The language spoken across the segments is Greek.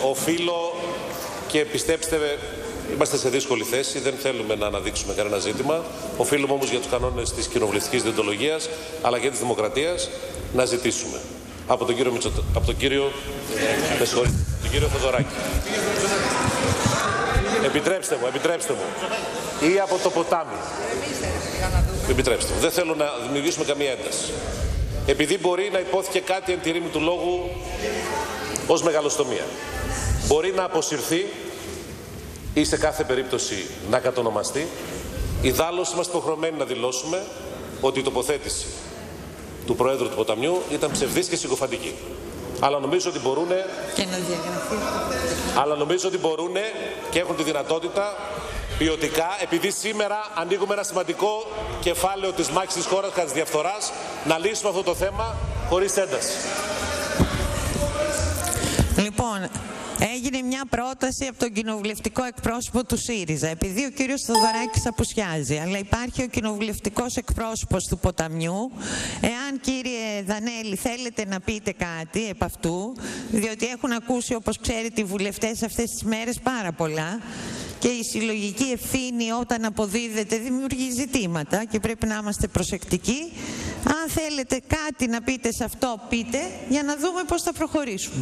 οφείλω και πιστέψτε, είμαστε σε δύσκολη θέση, δεν θέλουμε να αναδείξουμε κανένα ζήτημα. Οφείλουμε όμως για τους κανόνες της κοινοβουλευτικής διοντολογίας αλλά και της δημοκρατίας να ζητήσουμε από τον κύριο Θεοδωράκη. Επιτρέψτε μου. Ή από το ποτάμι. Επιτρέψτε μου. Δεν θέλω να δημιουργήσουμε καμία ένταση. Επειδή μπορεί να υπόθηκε κάτι εν τη ρήμη του λόγου ως μεγαλοστομία. Μπορεί να αποσυρθεί ή σε κάθε περίπτωση να κατονομαστεί. Ιδάλλως είμαστε υποχρεωμένοι να δηλώσουμε ότι η τοποθέτηση του Προέδρου του Ποταμιού ήταν ψευδής και συκοφαντική. Αλλά νομίζω ότι μπορούν και έχουν τη δυνατότητα ποιοτικά, επειδή σήμερα ανοίγουμε ένα σημαντικό κεφάλαιο της μάχης της χώρας κατά της διαφθοράς, να λύσουμε αυτό το θέμα χωρίς ένταση. Λοιπόν, έγινε μια πρόταση από τον κοινοβουλευτικό εκπρόσωπο του ΣΥΡΙΖΑ, επειδή ο κύριος Θεοδωράκης απουσιάζει, αλλά υπάρχει ο κοινοβουλευτικός εκπρόσωπος του Ποταμιού. Εάν, κύριε Δανέλη, θέλετε να πείτε κάτι επ' αυτού, διότι έχουν ακούσει, όπως ξέρετε, οι βουλευτές αυτές τις μέρες πάρα πολλά, και η συλλογική ευθύνη όταν αποδίδεται δημιουργεί ζητήματα και πρέπει να είμαστε προσεκτικοί. Αν θέλετε κάτι να πείτε σε αυτό, πείτε, για να δούμε πώς θα προχωρήσουμε.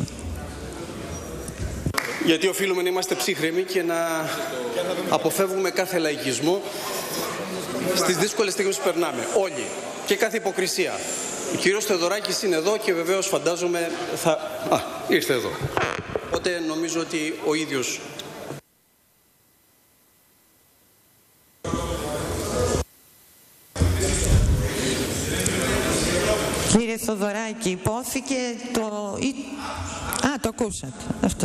Γιατί οφείλουμε να είμαστε ψύχρεμοι και να αποφεύγουμε κάθε λαϊκισμό στις δύσκολες στιγμές που περνάμε. Όλοι. Και κάθε υποκρισία. Ο κύριος Θεοδωράκης είναι εδώ και βεβαίως φαντάζομαι θα... ήρθε εδώ. Οπότε νομίζω ότι ο ίδιος... Κύριε Θεοδωράκη, υπόθηκε το... το ακούσατε. Αυτό.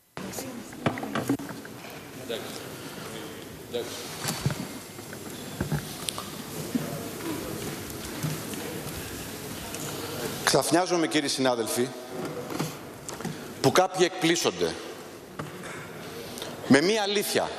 Ξαφνιάζομαι, κύριοι συνάδελφοι, που κάποιοι εκπλήσονται με μία αλήθεια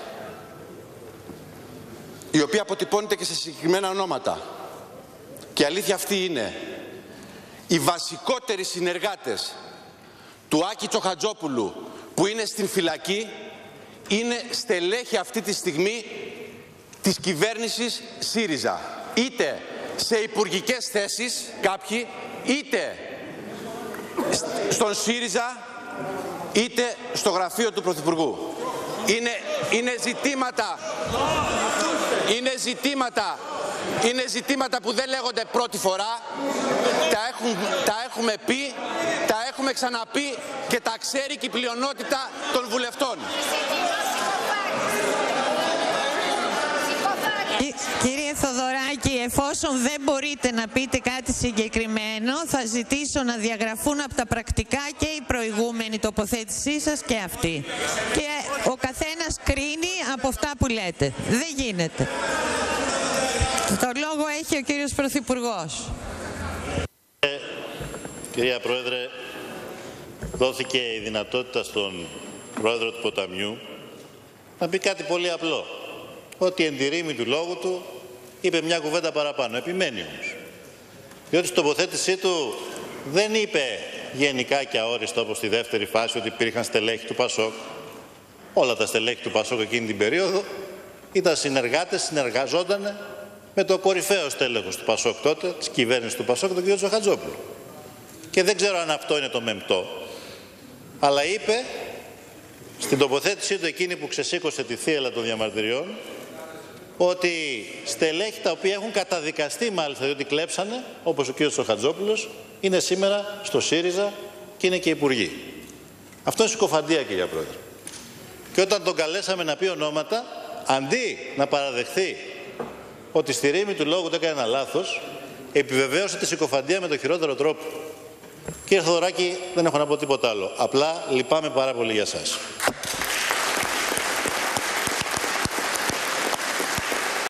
η οποία αποτυπώνεται και σε συγκεκριμένα ονόματα. Και η αλήθεια αυτή είναι: οι βασικότεροι συνεργάτες του Άκη Τσοχατζόπουλου που είναι στην φυλακή είναι στελέχη αυτή τη στιγμή της κυβέρνησης ΣΥΡΙΖΑ. Είτε σε υπουργικές θέσεις κάποιοι, είτε στον ΣΥΡΙΖΑ, είτε στο γραφείο του Πρωθυπουργού. Είναι ζητήματα που δεν λέγονται πρώτη φορά, τα έχουμε πει, τα έχουμε ξαναπεί και τα ξέρει και η πλειονότητα των βουλευτών. Κύριε Θεοδωράκη, εφόσον δεν μπορείτε να πείτε κάτι συγκεκριμένο, θα ζητήσω να διαγραφούν από τα πρακτικά και η προηγούμενη τοποθέτησή σας και αυτή. Και ο καθένας κρίνει από αυτά που λέτε. Δεν γίνεται. Το λόγο έχει ο κύριος Πρωθυπουργός. Κυρία Πρόεδρε, δόθηκε η δυνατότητα στον Πρόεδρο του Ποταμιού να πει κάτι πολύ απλό. Ότι εν τη ρήμη του λόγου του είπε μια κουβέντα παραπάνω. Επιμένει όμως. Διότι στην τοποθέτησή του δεν είπε γενικά και αόριστα όπως στη δεύτερη φάση ότι υπήρχαν στελέχη του ΠΑΣΟΚ. Όλα τα στελέχη του ΠΑΣΟΚ εκείνη την περίοδο ήταν συνεργάτες, συνεργαζόταν με το κορυφαίο στέλεχος του ΠΑΣΟΚ τότε, της κυβέρνησης του ΠΑΣΟΚ, τον κ. Τσοχατζόπουλο. Και δεν ξέρω αν αυτό είναι το μεμπτό, αλλά είπε στην τοποθέτησή του εκείνη που ξεσήκωσε τη θύελλα των διαμαρτυριών ότι στελέχη τα οποία έχουν καταδικαστεί μάλιστα διότι κλέψανε, όπως ο κ. Τσοχατζόπουλος, είναι σήμερα στο ΣΥΡΙΖΑ και είναι και υπουργοί. Αυτό είναι συκοφαντία, κυρία Πρόεδρε. Και όταν τον καλέσαμε να πει ονόματα, αντί να παραδεχθεί ότι στη ρήμη του λόγου του έκανε ένα λάθος, επιβεβαίωσε τη συκοφαντία με τον χειρότερο τρόπο. Κύριε Θεοδωράκη, δεν έχω να πω τίποτα άλλο. Απλά λυπάμαι πάρα πολύ για σας.